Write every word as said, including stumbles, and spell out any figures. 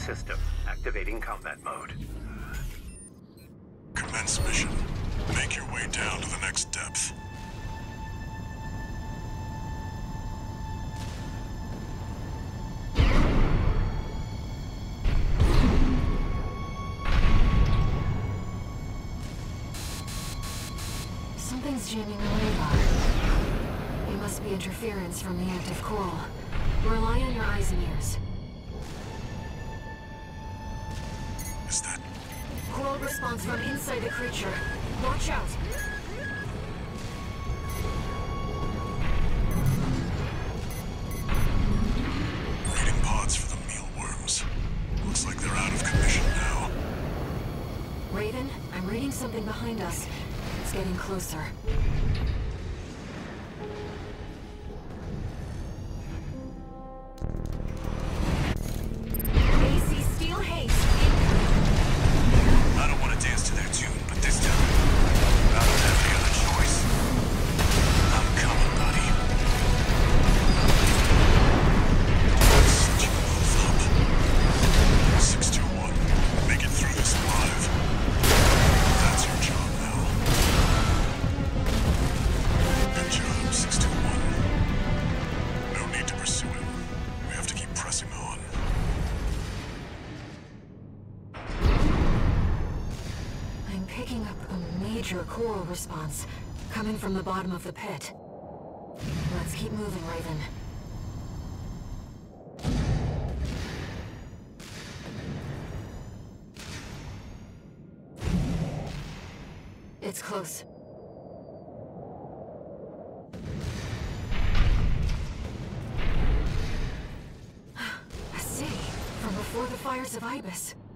system. Activating combat mode. Commence mission. Make your way down to the next depth. Something's jamming the radar. It must be interference from the active coral. Rely on your eyes and ears. Is that... Coral response from inside the creature. Watch out! Reading pods for the mealworms. Looks like they're out of commission now. Raven, I'm reading something behind us. It's getting closer. A C Steel Haste incoming. I don't want to dance to their tune, but this time, I don't have any other choice. I'm coming, buddy. Set you both up. six two one, make it through this alive. That's your job now. Good job, six two one. No need to pursue him. We have to keep pressing on. I'm picking up a major coral response coming from the bottom of the pit. Let's keep moving, Raven. It's close. A city from before the fires of Ibis.